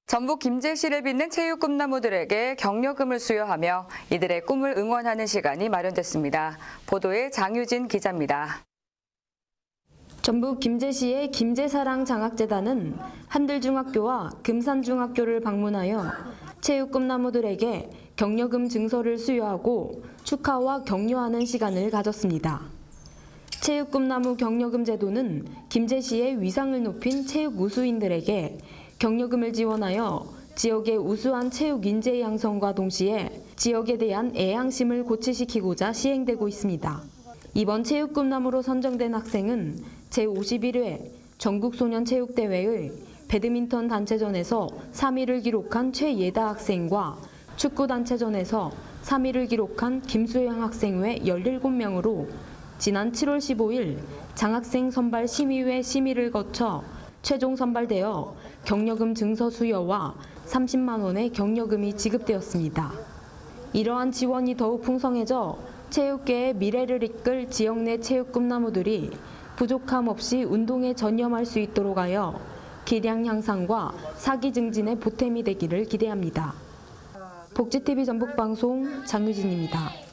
전북 김제시를 빛낸 체육 꿈나무들에게 격려금을 수여하며 이들의 꿈을 응원하는 시간이 마련됐습니다. 보도에 장유진 기자입니다. 전북 김제시의 김제사랑 장학재단은 한들중학교와 금산중학교를 방문하여 체육 꿈나무들에게 격려금 증서를 수여하고 축하와 격려하는 시간을 가졌습니다. 체육 꿈나무 격려금 제도는 김제시의 위상을 높인 체육 우수인들에게 격려금을 지원하여 지역의 우수한 체육 인재 양성과 동시에 지역에 대한 애향심을 고취시키고자 시행되고 있습니다. 이번 체육 꿈나무로 선정된 학생은 제51회 전국소년체육대회의 배드민턴 단체전에서 3위를 기록한 최예다 학생과 축구 단체전에서 3위를 기록한 김수영 학생 외 17명으로 지난 7월 15일 장학생 선발 심의회 심의를 거쳐 최종 선발되어 격려금 증서 수여와 30만 원의 격려금이 지급되었습니다. 이러한 지원이 더욱 풍성해져 체육계의 미래를 이끌 지역 내 체육 꿈나무들이 부족함 없이 운동에 전념할 수 있도록 하여 기량 향상과 사기 증진의 보탬이 되기를 기대합니다. 복지TV 전북방송 장유진입니다.